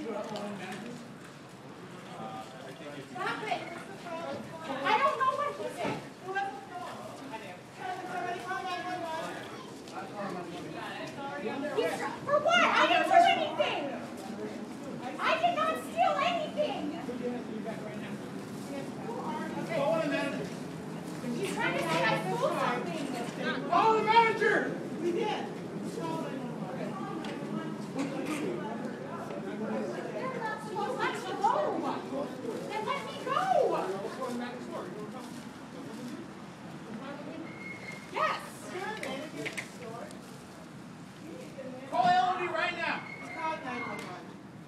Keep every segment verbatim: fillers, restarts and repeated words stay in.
Stop it! I don't know what he said. He's, for what? I didn't do anything! I did not steal anything! He's trying to say I stole something! Call the manager! We did. They're not supposed to let me go! Then let me go! Yes! Call L O D right now! Call nine one one.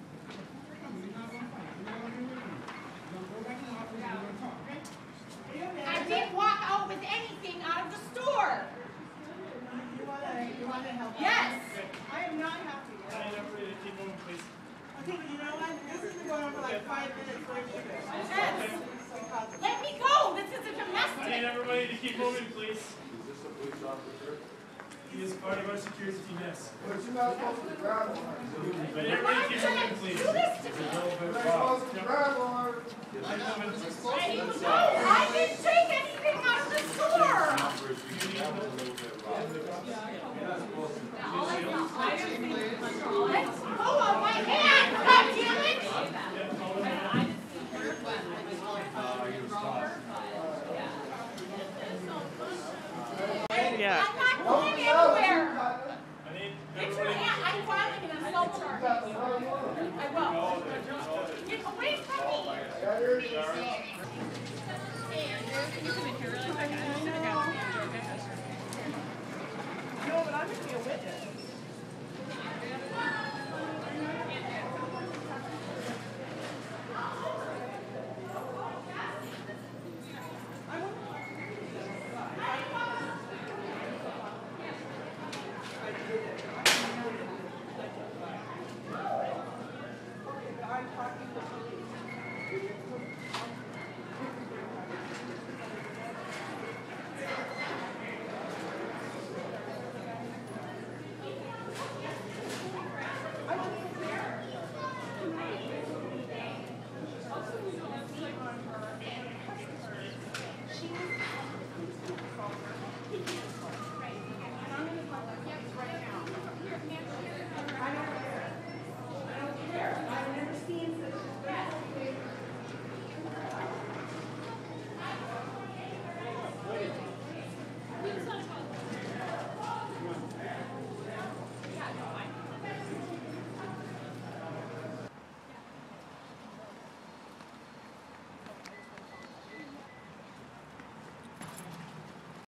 I didn't walk out with anything out of the store! You want to, you want to help? Yes! I am not happy. I need everybody to keep moving, please. Okay, but you know what? This has been going on for like five minutes. Where you go? Yes! So positive. Let me go! This is a I need domestic! everybody to keep moving, please. Is this a police officer? He is part of our security team, yes. But you're not supposed to drive on. But You're everybody not keep gonna moving, do please. this to me! You're not supposed to drive on. Let me go! I didn't take anything out of the store! Numbers, you can have a little bit wrong. You're not supposed to. Let go of my hand! God damn it! Yeah. I'm not going anywhere! I need Get your everybody. hand! I'm filing an assault charge. I will. Get away from me! No, but I'm going to be a witness.